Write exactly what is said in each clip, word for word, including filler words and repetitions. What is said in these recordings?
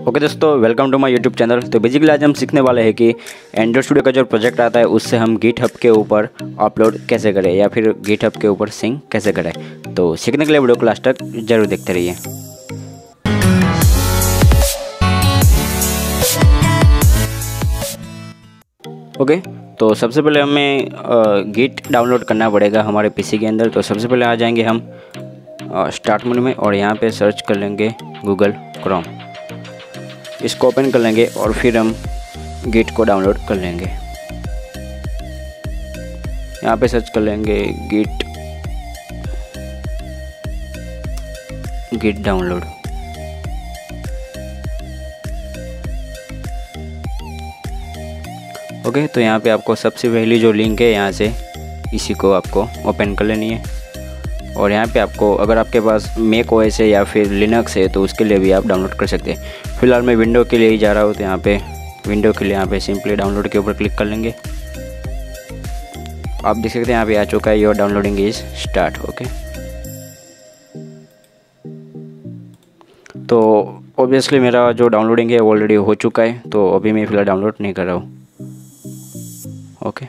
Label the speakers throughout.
Speaker 1: Okay दोस्तों, welcome to my YouTube channel. तो basically आज हम सीखने वाले हैं कि एंड्रॉइड स्टूडियो का जो प्रोजेक्ट आता है उससे हम गिटहब के ऊपर अपलोड कैसे करें या फिर गिटहब के ऊपर सिंक कैसे करें। तो सीखने के लिए वीडियो को लास्ट तक जरूर देखते रहिए। ओके तो सबसे पहले हमें गिट डाउनलोड करना पड़ेगा हमारे पीसी के अंदर। तो सबसे पहले आ जाएंगे हम स्टार्ट मेनू में और यहाँ पे सर्च कर लेंगे गूगल क्रोम। इसको ओपन कर लेंगे और फिर हम गिट को डाउनलोड कर लेंगे। यहाँ पे सर्च कर लेंगे गिट गिट डाउनलोड। ओके तो यहाँ पे आपको सबसे पहली जो लिंक है यहाँ से इसी को आपको ओपन कर लेनी है। और यहाँ पे आपको अगर आपके पास मैक ओएस है या फिर लिनक्स है तो उसके लिए भी आप डाउनलोड कर सकते हैं। फिलहाल मैं विंडो के लिए ही जा रहा हूँ, तो यहाँ पे विंडो के लिए यहाँ पे सिंपली डाउनलोड के ऊपर क्लिक कर लेंगे। आप देख सकते हैं यहाँ पे आ चुका है your downloading is start. Okay तो ऑब्वियसली मेरा जो डाउनलोडिंग है ऑलरेडी हो चुका है, तो अभी मैं फिलहाल डाउनलोड नहीं कर रहा हूँ। ओके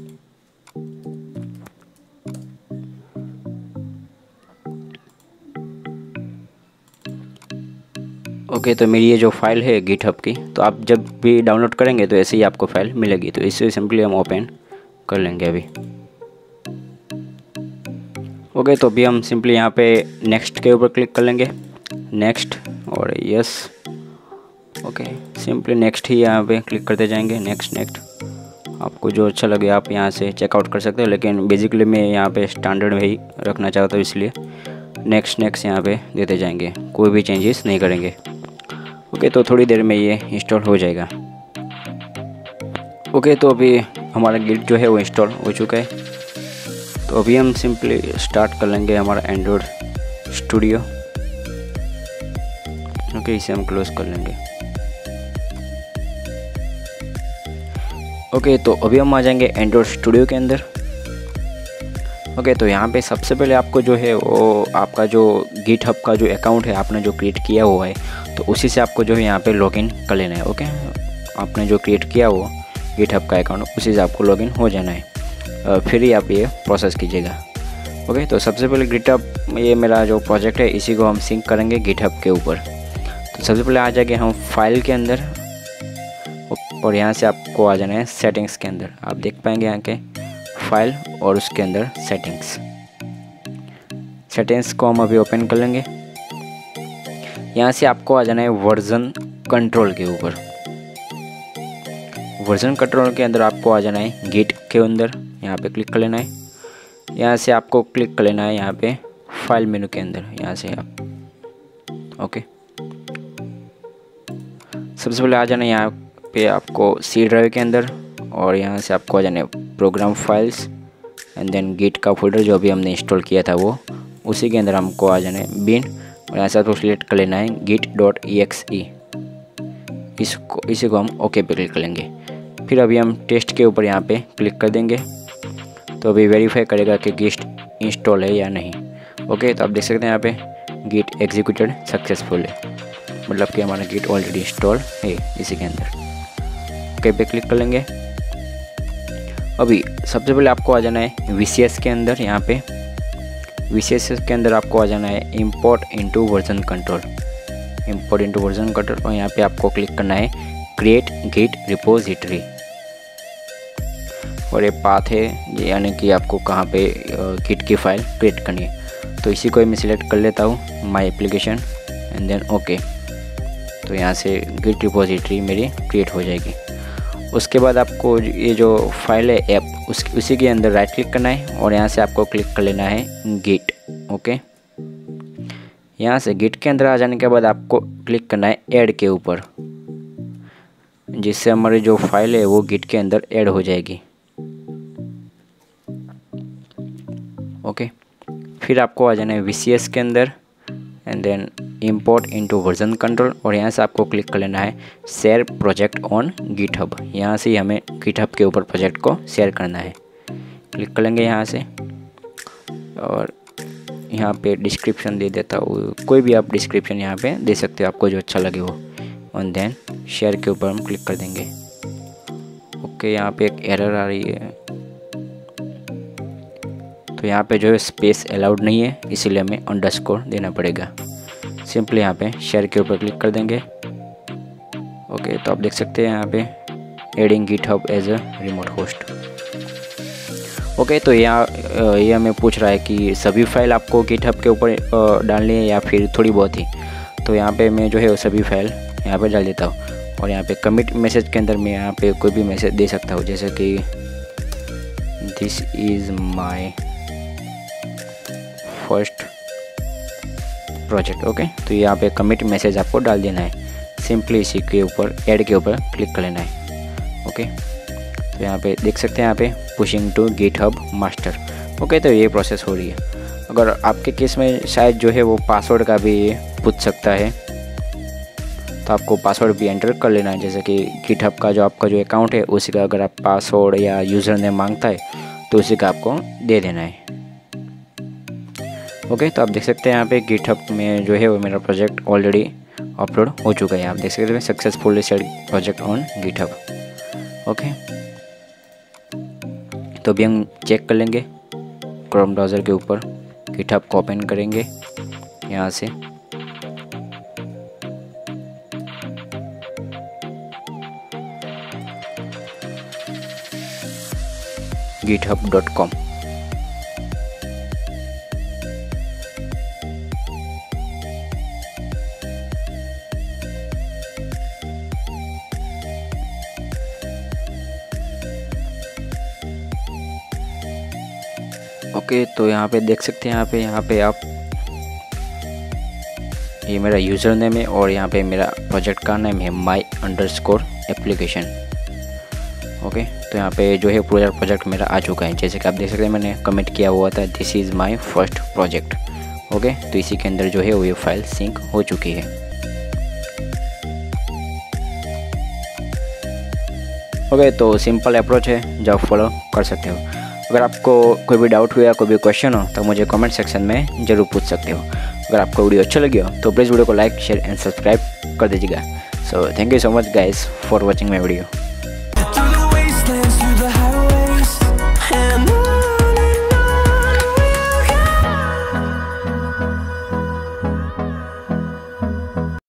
Speaker 1: ओके okay, तो मेरी ये जो फाइल है गिटहब की, तो आप जब भी डाउनलोड करेंगे तो ऐसे ही आपको फाइल मिलेगी। तो इसे सिंपली हम ओपन कर लेंगे अभी। ओके okay, तो अभी हम सिंपली यहाँ पे नेक्स्ट के ऊपर क्लिक कर लेंगे, नेक्स्ट और यस। ओके सिंपली नेक्स्ट ही यहाँ पे क्लिक करते जाएंगे, नेक्स्ट नेक्स्ट। आपको जो अच्छा लगे आप यहाँ से चेकआउट कर सकते हो, लेकिन बेसिकली मैं यहाँ पे स्टैंडर्ड में ही रखना चाहता हूँ, इसलिए नेक्स्ट नेक्स्ट यहाँ पे देते जाएंगे, कोई भी चेंजेस नहीं करेंगे। ओके तो थोड़ी देर में ये इंस्टॉल हो जाएगा। ओके तो अभी हमारा गिट जो है वो इंस्टॉल हो चुका है। तो अभी हम सिंपली स्टार्ट कर लेंगे हमारा एंड्रॉइड स्टूडियो। ओके इसे हम क्लोज कर लेंगे। ओके तो अभी हम आ जाएंगे एंड्रॉइड स्टूडियो के अंदर। ओके तो यहाँ पे सबसे पहले आपको जो है वो आपका जो गिटहब का जो अकाउंट है आपने जो क्रिएट किया हुआ है, तो उसी से आपको जो है यहाँ पे लॉगिन कर लेना है। ओके आपने जो क्रिएट किया हो गिटहब का अकाउंट, उसी से आपको लॉगिन हो जाना है, फिर ही आप ये प्रोसेस कीजिएगा। ओके तो सबसे पहले गिटहब ये मेरा जो प्रोजेक्ट है इसी को हम सिंक करेंगे गिटहब के ऊपर। तो सबसे पहले आ जाएंगे हम फाइल के अंदर और यहाँ से आपको आ जाना है सेटिंग्स के अंदर। आप देख पाएंगे यहाँ के फाइल और उसके अंदर सेटिंग्स सेटिंग्स को हम अभी ओपन कर लेंगे। यहाँ से आपको आ जाना है वर्जन कंट्रोल के ऊपर। वर्जन कंट्रोल के अंदर आपको आ जाना है गिट के अंदर, यहाँ पे क्लिक कर लेना है। यहाँ से आपको क्लिक कर लेना है यहाँ पे फाइल मेनू के अंदर, यहाँ से आप ओके सबसे पहले आ जाना है यहाँ पे आपको सी ड्राइव के अंदर, और यहाँ से आपको आ जाना है program files and then git का फोल्डर जो अभी हमने इंस्टॉल किया था वो, उसी के अंदर हमको आ जाना है बिन, और यहाँ से आपको सिलेक्ट कर लेना है git dot E X E. इसको इसी को हम ओके पे क्लिक कर लेंगे। फिर अभी हम टेस्ट के ऊपर यहाँ पे क्लिक कर देंगे, तो अभी वेरीफाई करेगा कि गिट इंस्टॉल है या नहीं। ओके तो आप देख सकते हैं यहाँ पे गिट एग्जीक्यूटेड सक्सेसफुल है, मतलब कि हमारा गिट ऑलरेडी इंस्टॉल है इसी के अंदर। ओके पे क्लिक कर लेंगे। अभी सबसे पहले आपको आ जाना है वी सी एस के अंदर। यहाँ पे वी सी एस के अंदर आपको आ जाना है import into version control, import into version control, और यहाँ पे आपको क्लिक करना है क्रिएट गिट रिपोजिटरी। और ये पाथ है, यानी कि आपको कहाँ पे गिट की फाइल क्रिएट करनी है। तो इसी को मैं सिलेक्ट कर लेता हूँ my application and then okay. तो यहाँ से गिट रिपोजिटरी मेरी क्रिएट हो जाएगी। उसके बाद आपको ये जो फाइल है ऐप, उस उसी के अंदर राइट क्लिक करना है और यहाँ से आपको क्लिक कर लेना है गिट। ओके यहाँ से गिट के अंदर आ जाने के बाद आपको क्लिक करना है ऐड के ऊपर, जिससे हमारी जो फाइल है वो गिट के अंदर ऐड हो जाएगी। ओके फिर आपको आ जाना है वी सी एस के अंदर and then import into version control, और यहाँ से आपको क्लिक कर लेना है शेयर प्रोजेक्ट ऑन गिटहब। यहाँ से हमें गिटहब के ऊपर प्रोजेक्ट को शेयर करना है। क्लिक कर लेंगे यहाँ से, और यहाँ पे डिस्क्रिप्शन दे देता हूँ, कोई भी आप डिस्क्रिप्शन यहाँ पे दे सकते हो, आपको जो अच्छा लगे वो। और देन शेयर के ऊपर हम क्लिक कर देंगे। ओके, यहाँ पे एक एरर आ रही है, तो यहाँ पे जो है स्पेस अलाउड नहीं है, इसीलिए हमें अंडरस्कोर देना पड़ेगा। सिंपली यहाँ पे शेयर के ऊपर क्लिक कर देंगे। ओके, तो आप देख सकते हैं यहाँ पे adding GitHub as a remote host. Okay, तो यहाँ ये हमें पूछ रहा है कि सभी फाइल आपको गिटहब के ऊपर डालनी है या फिर थोड़ी बहुत ही। तो यहाँ पे मैं जो है वो सभी फाइल यहाँ पे डाल देता हूँ, और यहाँ पे कमिट मैसेज के अंदर मैं यहाँ पे कोई भी मैसेज दे सकता हूँ, जैसे कि this is my first project. Okay, तो यहाँ पे कमिट मैसेज आपको डाल देना है। सिंपली इसी के ऊपर ऐड के ऊपर क्लिक कर लेना है। ओके, तो यहाँ पे देख सकते हैं यहाँ पे pushing to GitHub master. Okay, तो ये प्रोसेस हो रही है। अगर आपके केस में शायद जो है वो पासवर्ड का भी पूछ सकता है, तो आपको पासवर्ड भी एंटर कर लेना है। जैसे कि गिटहब का जो आपका जो अकाउंट है उसी का अगर आप पासवर्ड या यूज़र नेम मांगता है तो उसी का आपको दे देना है। ओके, तो आप देख सकते हैं यहाँ पे गिटहब में जो है वो मेरा प्रोजेक्ट ऑलरेडी अपलोड हो चुका है। आप देख सकते हैं successfully set project on GitHub. Okay, तो अभी हम चेक कर लेंगे क्रोम ब्राउज़र के ऊपर, गिटहब को ओपन करेंगे यहाँ से। GitHub dot com. ओके, तो यहाँ पे देख सकते हैं यहाँ पे यहाँ पे आप ये मेरा यूज़र नेम है और यहाँ पे मेरा प्रोजेक्ट का नाम है माई अंडरस्कोर एप्लीकेशन। ओके, तो यहाँ पे जो है पूरा प्रोजेक्ट मेरा आ चुका है। जैसे कि आप देख सकते हैं मैंने कमेंट किया हुआ था this is my first project. Okay, तो इसी के अंदर जो है वो ये फाइल सिंक हो चुकी है। ओके, तो सिंपल अप्रोच है जो आप फॉलो कर सकते हो। अगर आपको कोई भी डाउट हो या कोई भी क्वेश्चन हो तो मुझे कमेंट सेक्शन में ज़रूर पूछ सकते हो। अगर आपको वीडियो अच्छा लगे हो तो प्लीज़ वीडियो को लाइक शेयर एंड सब्सक्राइब कर दीजिएगा। So thank you so much guys for watching my video.